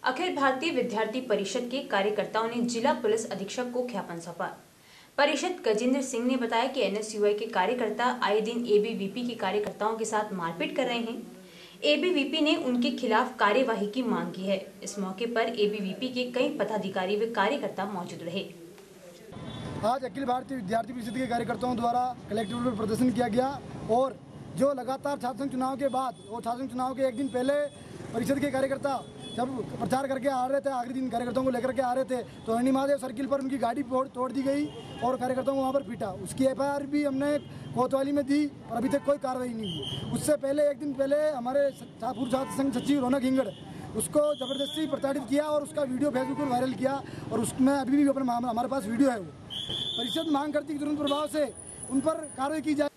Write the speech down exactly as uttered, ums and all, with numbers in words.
अखिल भारतीय विद्यार्थी परिषद के कार्यकर्ताओं ने जिला पुलिस अधीक्षक को ज्ञापन सौंपा। परिषद गजेंद्र सिंह ने बताया कि एनएसयूआई के कार्यकर्ता आए दिन एबीवीपी के कार्यकर्ताओं के साथ मारपीट कर रहे हैं। एबीवीपी ने उनके खिलाफ कार्यवाही की मांग की है। इस मौके पर एबीवीपी के कई पदाधिकारी व कार्यकर्ता मौजूद रहे। आज अखिल भारतीय विद्यार्थी परिषद के कार्यकर्ताओं द्वारा कलेक्ट्रेट में प्रदर्शन किया गया और जो लगातार छात्र संघ चुनाव के बाद और छात्र संघ चुनाव के एक दिन पहले परिषद के कार्यकर्ता जब प्रचार करके आ रहे थे, आखिरी दिन कार्यकर्ताओं को लेकर के आ रहे थे तो हरणी महादेव सर्किल पर उनकी गाड़ी तोड़ दी गई और कार्यकर्ताओं को वहाँ पर पीटा। उसकी एफआईआर भी हमने कोतवाली में दी और अभी तक कोई कार्रवाई नहीं हुई। उससे पहले एक दिन पहले हमारे पूर्व छात्र संघ सचिव रौनक हिंगड़ उसको ज़बरदस्ती प्रताड़ित किया और उसका वीडियो फेसबुक पर वायरल किया और उसमें अभी भी अपने हमारे पास वीडियो है। वो परिषद मांग करती कि तुरंत प्रभाव से उन पर कार्रवाई की जाए।